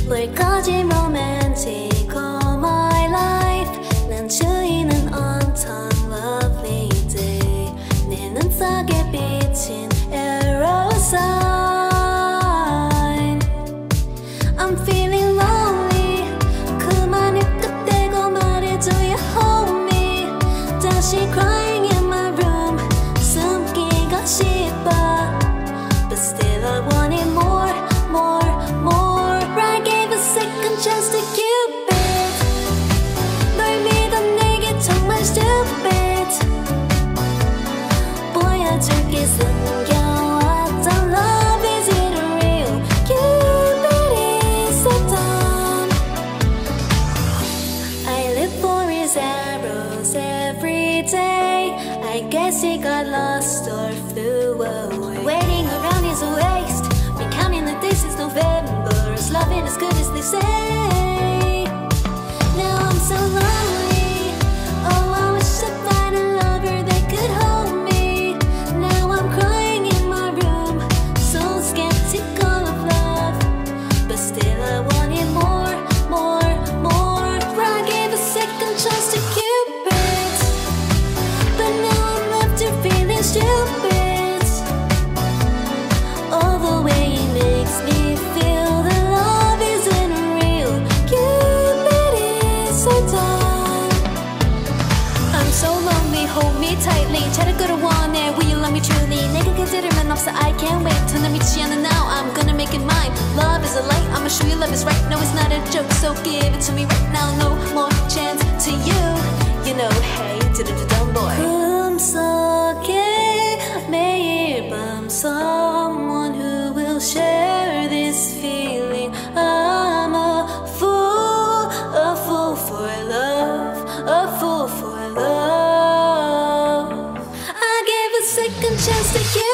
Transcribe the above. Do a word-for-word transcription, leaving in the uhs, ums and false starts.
뭘까지 romantic all my life. 난 주인은 on time lovely day. 내 눈 속에 비친 arrow sign. I'm feeling lonely. 그만을 끝대고 말해줘 you hold me. 다시 crying in my room. 숨기고 싶어. But still I want it more, more, more. I gave a second chance to Cupid. 널 믿어 내게 정말 stupid. 보여줄게 숨겨왔던 love is it real? Cupid is so dumb. I live for his arrows every day. I guess he got lost or flew away. Waiting around is a waste. Been counting the days since November. Is loving as good as they say? Now I'm so lonely. Oh, I wish I'd find a lover that could hold me. Now I'm crying in my room, so skeptical of love. But still I wanted more, more, more. I gave a second chance to Cupid, but now I'm left here feeling stupid. All the way he makes me feel that love isn't real. Cupid is so dumb. I'm so lonely, hold me tightly. 차를 끌어원해, will you love me truly? 내가 그들만 없어, I can't wait. 더 미치 않아 now, I'm gonna make it mine. Love is a light, I'ma show you love is right. No, it's not a joke, so give it to me right now. No more chance to you. You know, hey, to the dumb boy. 꿈속에 매일 밤 someone who will share this feeling. I'm a fool, a fool for love, a fool for love. I gave a second chance to you.